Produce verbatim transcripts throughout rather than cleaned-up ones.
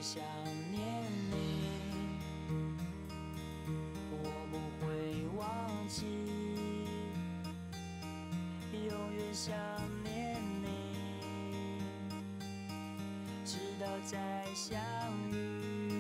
想念你，我不会忘记，永远想念你，直到再相遇。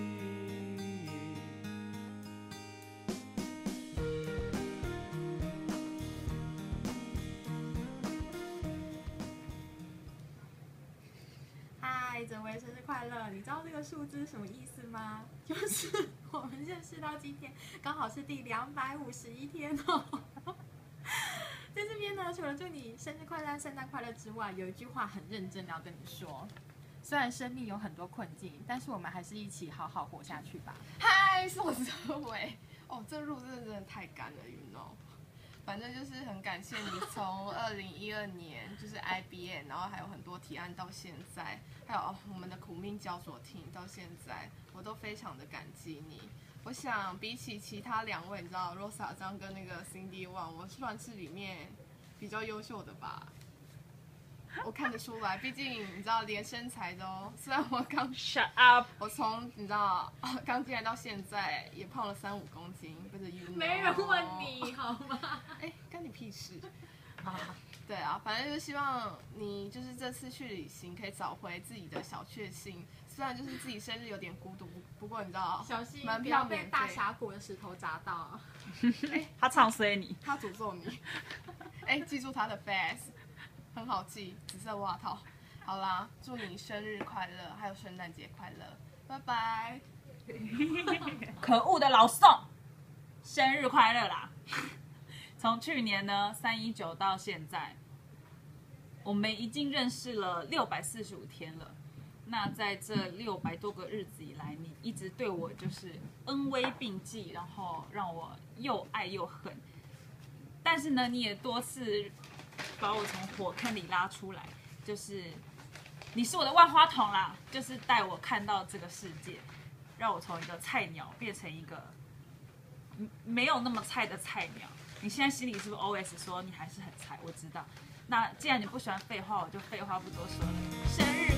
嗨，哲维生日快乐！你知道这个数字是什么意思吗？就是我们认识到今天刚好是第两百五十一天哦。在这边呢，除了祝你生日快乐、圣诞快乐之外，有一句话很认真的要跟你说。虽然生命有很多困境，但是我们还是一起好好活下去吧。 嗨，是我哲维。哦，这路真的真的太赶了，you know。反正就是很感谢你从二零一二年就是 I B M， 然后还有很多提案到现在，还有、哦、我们的苦命交所听到现在，我都非常的感激你。我想比起其他两位，你知道 Rosa 张跟那个 Cindy Wang， 我算是里面比较优秀的吧。我看得出来，毕竟你知道，连身材都，虽然我刚 shut up， 我从你知道刚进来到现在也胖了三五公斤，不是 you know， 没人问你好吗？ 哎，干你屁事！啊，对啊，反正就是希望你就是这次去旅行可以找回自己的小确幸。虽然就是自己生日有点孤独，不过你知道， 小心门不要票免被大费。 峡谷的石头砸到。 哎， 他唱衰你， 他诅咒你。哎，记住他的 face， 很好记，紫色袜套。好啦，祝你生日快乐，还有圣诞节快乐，拜拜。 可恶的老宋，生日快乐啦！从去年呢三一九到现在，我们已经认识了六百四十五天了。那在这六百多个日子以来，你一直对我就是恩威并济，然后让我又爱又恨。但是呢，你也多次把我从火坑里拉出来，就是你是我的万花筒啦，就是带我看到这个世界，让我从一个菜鸟变成一个没有那么菜的菜鸟。你现在心里是不是 O S 说你还是很菜？我知道。那既然你不喜欢废话，我就废话不多说了。生日